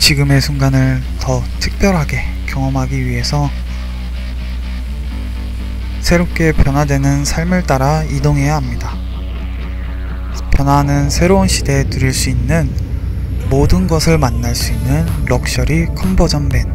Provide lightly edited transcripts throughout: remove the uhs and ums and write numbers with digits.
지금의 순간을 더 특별하게 경험하기 위해서 새롭게 변화되는 삶을 따라 이동해야 합니다. 변화하는 새로운 시대에 누릴 수 있는 모든 것을 만날 수 있는 럭셔리 컨버전 밴.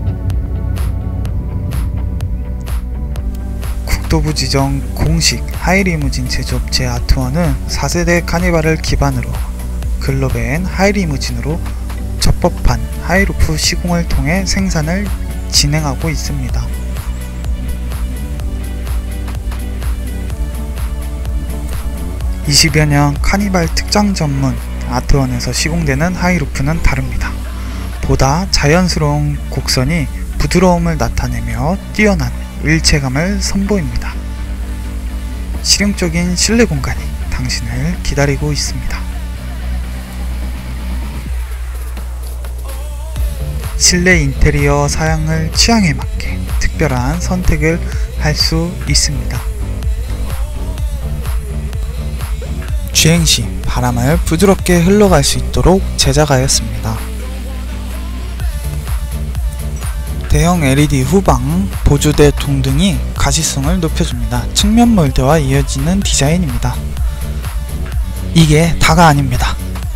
국토부 지정 공식 하이리무진 제조업체 아트원은 4세대 카니발을 기반으로 글로벤 하이리무진으로 적법한 하이루프 시공을 통해 생산을 진행하고 있습니다. (20여 년) 카니발 특장 전문 아트원에서 시공되는 하이루프는 다릅니다. 보다 자연스러운 곡선이 부드러움을 나타내며 뛰어난 일체감을 선보입니다. 실용적인 실내 공간이 당신을 기다리고 있습니다. 실내 인테리어 사양을 취향에 맞게 특별한 선택을 할 수 있습니다. 주행시 바람을 부드럽게 흘러갈 수 있도록 제작하였습니다. 대형 LED 후방, 보조대 동등이 가시성을 높여줍니다. 측면 몰드와 이어지는 디자인입니다. 이게 다가 아닙니다.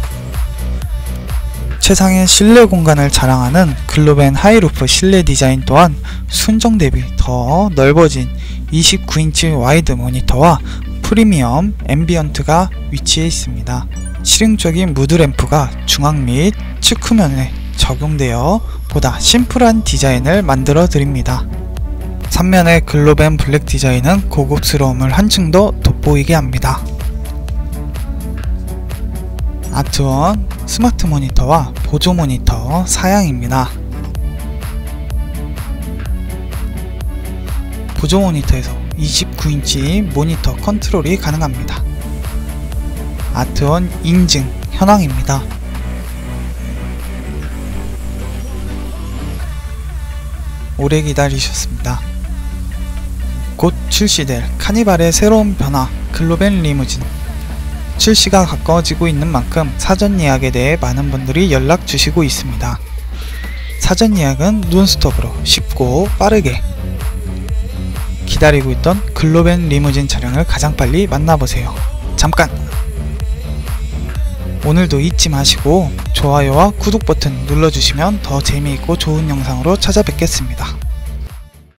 최상의 실내 공간을 자랑하는 글로벤 하이루프 실내 디자인 또한 순정 대비 더 넓어진 29인치 와이드 모니터와 프리미엄 앰비언트가 위치해 있습니다. 실용적인 무드램프가 중앙 및 측후면에 적용되어 보다 심플한 디자인을 만들어 드립니다. 3면의 글로벤 블랙 디자인은 고급스러움을 한층 더 돋보이게 합니다. 아트원 스마트 모니터와 보조 모니터 사양입니다. 보조 모니터에서 29인치 모니터 컨트롤이 가능합니다. 아트원 인증 현황입니다. 오래 기다리셨습니다. 곧 출시될 카니발의 새로운 변화 글로벤 리무진. 출시가 가까워지고 있는 만큼 사전 예약에 대해 많은 분들이 연락 주시고 있습니다. 사전 예약은 논스톱으로 쉽고 빠르게 기다리고 있던 글로벤 리무진 차량을 가장 빨리 만나보세요. 잠깐! 오늘도 잊지 마시고 좋아요와 구독 버튼 눌러주시면 더 재미있고 좋은 영상으로 찾아뵙겠습니다.